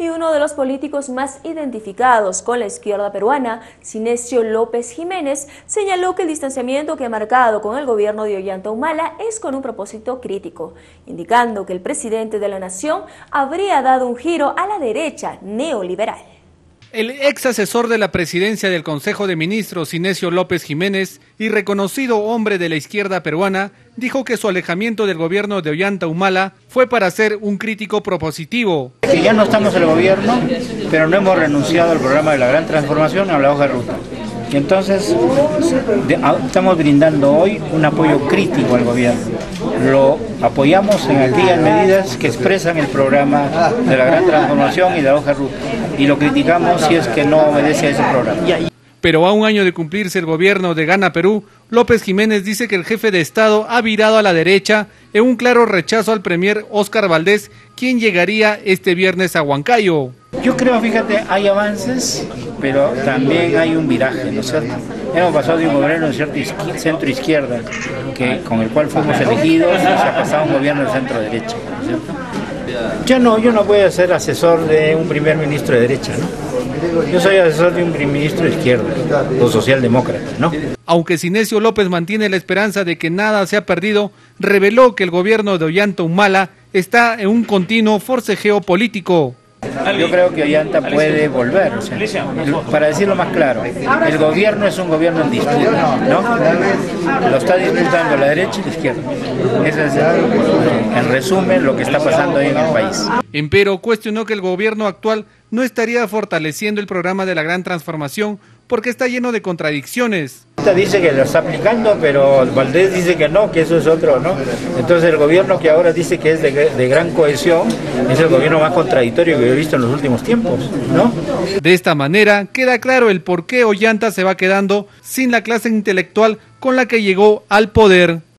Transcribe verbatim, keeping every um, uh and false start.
Y uno de los políticos más identificados con la izquierda peruana, Sinesio López Jiménez, señaló que el distanciamiento que ha marcado con el gobierno de Ollanta Humala es con un propósito crítico, indicando que el presidente de la nación habría dado un giro a la derecha neoliberal. El ex asesor de la presidencia del Consejo de Ministros, Sinesio López Jiménez, y reconocido hombre de la izquierda peruana, dijo que su alejamiento del gobierno de Ollanta Humala fue para ser un crítico propositivo. Que ya no estamos en el gobierno, pero no hemos renunciado al programa de la gran transformación a la hoja de ruta. Y entonces de, a, estamos brindando hoy un apoyo crítico al gobierno. Lo apoyamos en aquellas medidas que expresan el programa de la gran transformación y de la hoja de ruta. Y lo criticamos si es que no obedece a ese programa. Pero a un año de cumplirse el gobierno de Gana Perú, López Jiménez dice que el jefe de Estado ha virado a la derecha en un claro rechazo al premier Óscar Valdés, quien llegaría este viernes a Huancayo. Yo creo, fíjate, hay avances, pero también hay un viraje, ¿no es cierto? Hemos pasado de un gobierno de centro-izquierda, que, con el cual fuimos elegidos, y se ha pasado a un gobierno de centro-derecha, ¿no es cierto? Yo no, yo no voy a ser asesor de un primer ministro de derecha, ¿no? Yo soy asesor de un primer ministro de izquierda, o socialdemócrata, ¿no? Aunque Sinesio López mantiene la esperanza de que nada se ha perdido, reveló que el gobierno de Ollanta Humala está en un continuo forcejeo político. Yo creo que Ollanta puede volver, o sea, para decirlo más claro, el gobierno es un gobierno en disputa, ¿no? Lo está disputando la derecha y la izquierda. Ese es, el, en resumen, lo que está pasando ahí en el país. Empero cuestionó que el gobierno actual no estaría fortaleciendo el programa de la gran transformación porque está lleno de contradicciones. Dice que lo está aplicando, pero Valdés dice que no, que eso es otro, ¿no? Entonces el gobierno que ahora dice que es de, de gran cohesión es el gobierno más contradictorio que he visto en los últimos tiempos, ¿no? De esta manera queda claro el por qué Ollanta se va quedando sin la clase intelectual con la que llegó al poder.